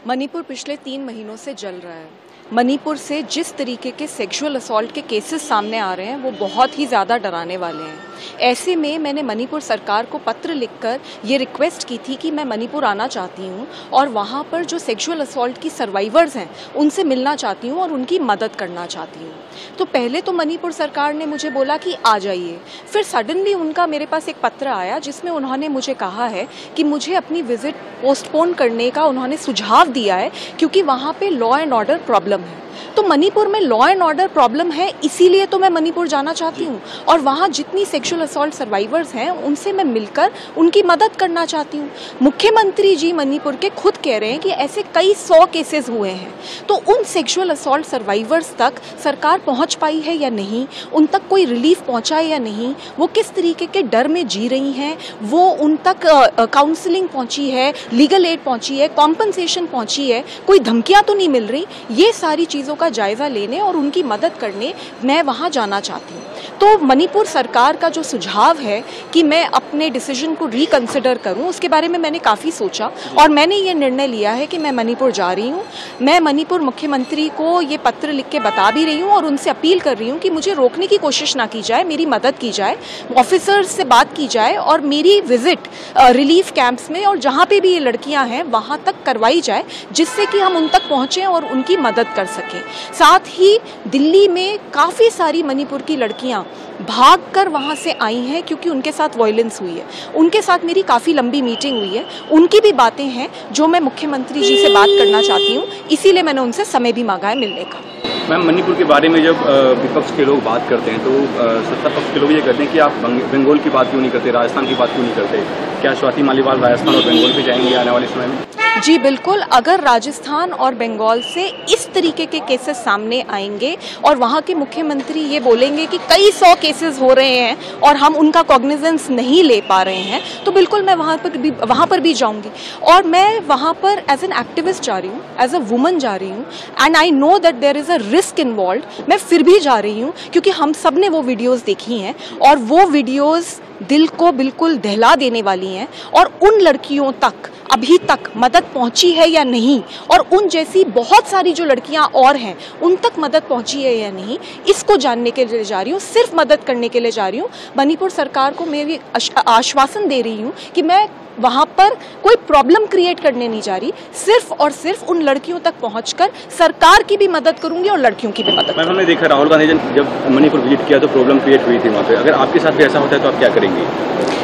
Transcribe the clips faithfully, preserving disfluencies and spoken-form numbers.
मणिपुर पिछले तीन महीनों से जल रहा है। मणिपुर से जिस तरीके के सेक्सुअल असॉल्ट के केसेस सामने आ रहे हैं वो बहुत ही ज़्यादा डराने वाले हैं। ऐसे में मैंने मणिपुर सरकार को पत्र लिखकर ये रिक्वेस्ट की थी कि मैं मणिपुर आना चाहती हूँ और वहाँ पर जो सेक्सुअल असॉल्ट की सर्वाइवर्स हैं उनसे मिलना चाहती हूँ और उनकी मदद करना चाहती हूँ। तो पहले तो मणिपुर सरकार ने मुझे बोला कि आ जाइए, फिर सडनली उनका मेरे पास एक पत्र आया जिसमें उन्होंने मुझे कहा है कि मुझे अपनी विजिट पोस्टपोन करने का उन्होंने सुझाव दिया है क्योंकि वहाँ पे लॉ एंड ऑर्डर प्रॉब्लम है। तो मणिपुर में लॉ एंड ऑर्डर प्रॉब्लम है, इसीलिए तो मैं मणिपुर जाना चाहती हूँ और वहाँ जितनी सेक्सुअल असॉल्ट सर्वाइवर्स हैं उनसे मैं मिलकर उनकी मदद करना चाहती हूँ। मुख्यमंत्री जी मणिपुर के खुद कह रहे हैं कि ऐसे कई सौ केसेस हुए हैं, तो उन सेक्सुअल असॉल्ट सर्वाइवर्स तक सरकार पहुँच पाई है या नहीं, उन तक कोई रिलीफ पहुँचा है या नहीं, वो किस तरीके के डर में जी रही हैं, वो उन तक काउंसलिंग पहुँची है, लीगल एड पहुँची है, कॉम्पनसेशन पहुँची है, कोई धमकियाँ तो नहीं मिल रही, ये सारी चीज़ों का जायज़ा लेने और उनकी मदद करने मैं वहाँ जाना चाहती हूँ। तो मणिपुर सरकार का जो सुझाव है कि मैं अपने डिसीजन को रिकंसिडर करूँ, उसके बारे में मैंने काफ़ी सोचा और मैंने ये निर्णय लिया है कि मैं मणिपुर जा रही हूँ। मैं मणिपुर मुख्यमंत्री को ये पत्र लिख के बता भी रही हूँ और उनसे अपील कर रही हूँ कि मुझे रोकने की कोशिश ना की जाए, मेरी मदद की जाए, ऑफिसर्स से बात की जाए और मेरी विजिट रिलीफ कैंप्स में और जहाँ पे भी ये लड़कियाँ हैं वहाँ तक करवाई जाए, जिससे कि हम उन तक पहुँचें और उनकी मदद कर सकें। साथ ही दिल्ली में काफ़ी सारी मणिपुर की लड़कियाँ भागकर वहाँ से आई हैं क्योंकि उनके साथ वायलेंस हुई है। उनके साथ मेरी काफ़ी लंबी मीटिंग हुई है, उनकी भी बातें हैं जो मैं मुख्यमंत्री जी से बात करना चाहती हूँ, इसीलिए मैंने उनसे समय भी मांगा है मिलने का। मैम, मणिपुर के बारे में जब विपक्ष के लोग बात करते हैं तो सत्ता पक्ष के लोग ये कहते हैं कि आप बंगाल की बात क्यों नहीं करते, राजस्थान की बात क्यों नहीं करते। क्या स्वाति मालीवाल राजस्थान और बंगाल पे जाएंगे आने वाले समय में? जी बिल्कुल, अगर राजस्थान और बंगाल से इस तरीके के केसेस सामने आएंगे और वहाँ के मुख्यमंत्री ये बोलेंगे कि कई सौ केसेस हो रहे हैं और हम उनका कॉग्निजेंस नहीं ले पा रहे हैं, तो बिल्कुल मैं वहाँ पर भी वहाँ पर भी जाऊँगी। और मैं वहाँ पर एज एन एक्टिविस्ट जा रही हूँ, एज अ वुमन जा रही हूँ and I know that there is a risk involve. मैं फिर भी जा रही हूँ क्योंकि हम सब ने वो वीडियोज़ देखी हैं और वो वीडियोज़ दिल को बिल्कुल दहला देने वाली हैं और उन लड़कियों तक अभी तक मदद पहुंची है या नहीं और उन जैसी बहुत सारी जो लड़कियां और हैं उन तक मदद पहुंची है या नहीं, इसको जानने के लिए जा रही हूँ, सिर्फ मदद करने के लिए जा रही हूँ। मणिपुर सरकार को मैं भी आश्वासन दे रही हूँ कि मैं वहाँ पर कोई प्रॉब्लम क्रिएट करने नहीं जा रही, सिर्फ और सिर्फ उन लड़कियों तक पहुँचकर सरकार की भी मदद करूँगी और लड़कियों की भी मदद। मैम, हमने देखा राहुल गांधी जब मणिपुर विजिट किया तो प्रॉब्लम क्रिएट हुई थी वहाँ पे, अगर आपके साथ भी ऐसा होता है तो आप क्या करेंगे?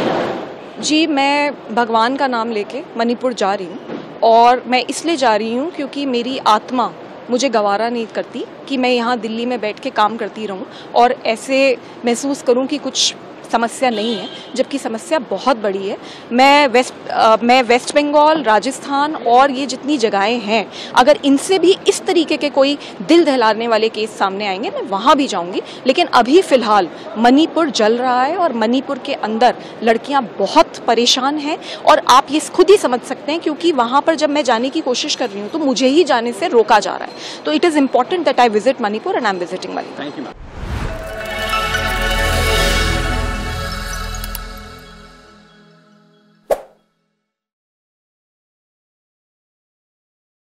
जी, मैं भगवान का नाम लेके मणिपुर जा रही हूँ और मैं इसलिए जा रही हूँ क्योंकि मेरी आत्मा मुझे गवारा नहीं करती कि मैं यहाँ दिल्ली में बैठ के काम करती रहूँ और ऐसे महसूस करूँ कि कुछ समस्या नहीं है, जबकि समस्या बहुत बड़ी है। मैं वेस्ट आ, मैं वेस्ट बंगाल, राजस्थान और ये जितनी जगहें हैं, अगर इनसे भी इस तरीके के कोई दिल दहलाने वाले केस सामने आएंगे मैं वहाँ भी जाऊँगी। लेकिन अभी फ़िलहाल मणिपुर जल रहा है और मणिपुर के अंदर लड़कियाँ बहुत परेशान हैं और आप ये खुद ही समझ सकते हैं क्योंकि वहाँ पर जब मैं जाने की कोशिश कर रही हूँ तो मुझे ही जाने से रोका जा रहा है। तो it is important that I visit Manipur and I am visiting Manipur. Thank you ma'am.